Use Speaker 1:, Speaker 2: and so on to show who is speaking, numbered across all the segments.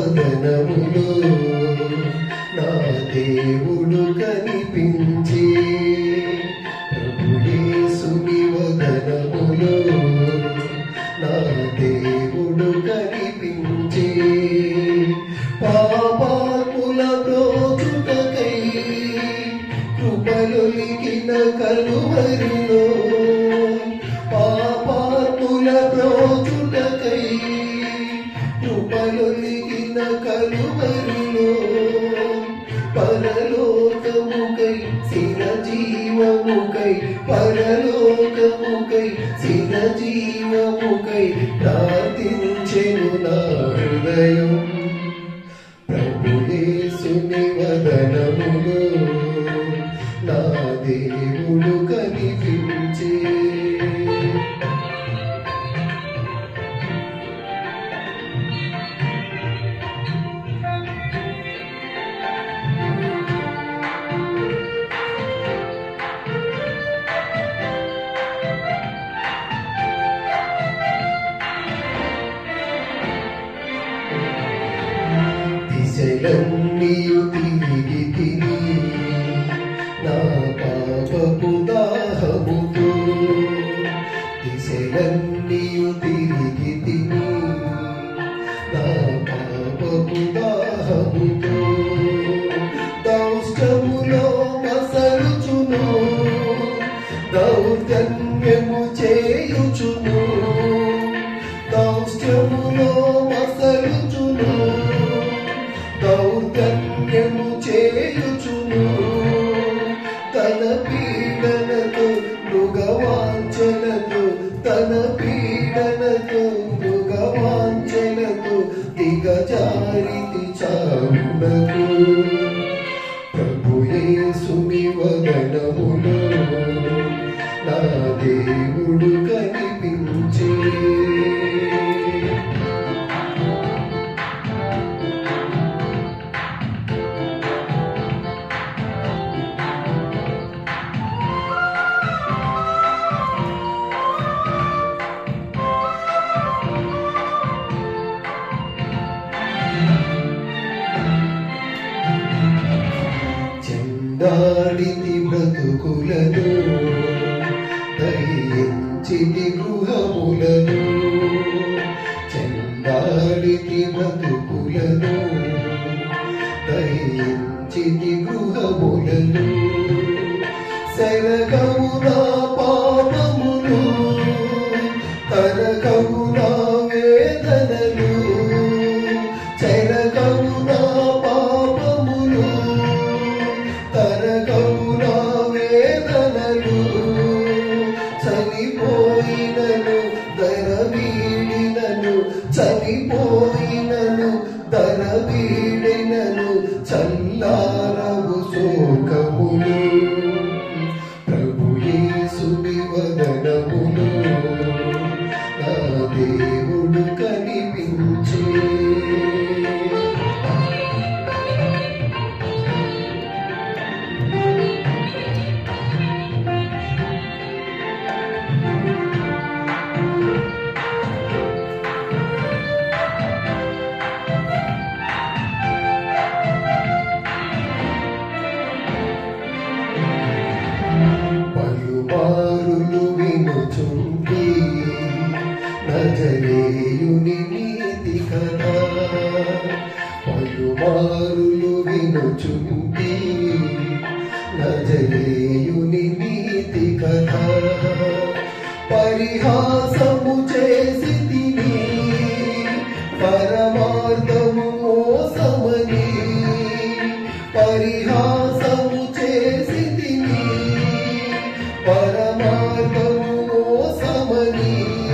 Speaker 1: వదనములో నా దేవుడు కనిపించి ప్రభు యేసుని వదనములో నా దేవుడు కనిపించి పాపాత్ముల బ్రోచుటకై కృపలొలికిన కలువరిలో పాపాత్ముల బ్రోచుటకై కృపలొలికిన కలువరిలో పరలోకముకై చిరజీవముకై పరలోకముకై చిరజీవముకై ప్రార్థించెను నా హృదయం ప్రభు యేసుని వదనములో నా దేవుడు కనిపించే దిశలన్నీయు తిరిగి తిని నా పాపపు దాహముతో దిశలన్నీయు తిరిగి తిని నా పాపపు దాహముతో దౌష్టములో మసలుచును దౌర్జన్యము చేయుచును దౌష్టములో మసలుచును దౌర్జన్యము చేయుచును తన పీడనతో మృగవాంఛలతో తన పీడనతో మృగవాంఛలతో దిగజారితి చావునకు ప్రభు యేసుని వదనములో నా దేవుడు కనిపించే చెందాడితి బ్రతుకులను దయించితి గృహములను చెందాడితి బ్రతుకులను దయించితి గృహములను శరగము నా పాపములు తరగము నా వేదనలు చెరగము నా పాపములు తరగము నా వేదనలు చనిపోయినను ధర వీడినను చనిపోయినను ధర వీడినను చల్లారవు శోకములు ప్రభు యేసుని వదనములో నా దేవుడు కనిపించే పలుమారులు వినుచుంటి నజరేయుని నీతి కథ పలుమారులు వినుచుంటి నజరేయుని నీతి కథ పరిహాసము చేసి తిని పరమార్థము మోసమని పరిహాసము చేసి తిని పరమార్థము మోసమని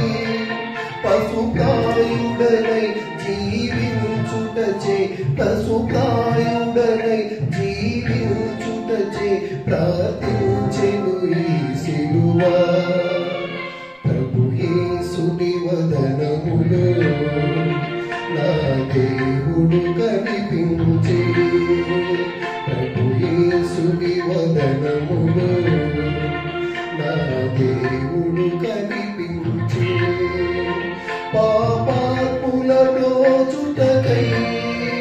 Speaker 1: పశుప్రాయుడనై జీవించుటచే పశుప్రాయుడనై జీవించుటచే ప్రార్థించెను ఈ సిలువా ప్రభు యేసుని వదనములో నా దేవుడు కనిపించే ప్రభు యేసుని వదనములో నా దేవుడు కనిపించే పాపాత్ముల బ్రోచుటకై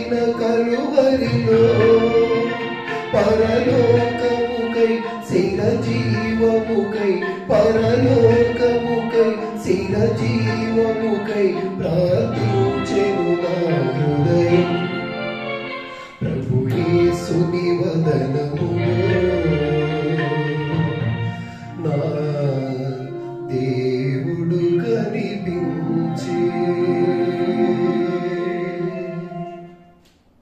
Speaker 1: పడిన కలువరిలో పరలోకముకై చిరజీవముకై పరలోకముకై చిరజీవముకై ప్రార్థించెను నా